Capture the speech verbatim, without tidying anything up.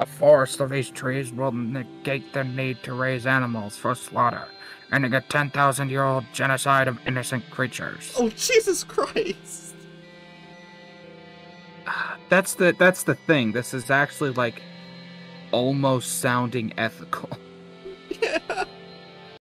A forest of these trees will negate the need to raise animals for slaughter, ending a ten thousand year old genocide of innocent creatures. Oh, Jesus Christ! That's the that's the thing. This is actually like almost sounding ethical.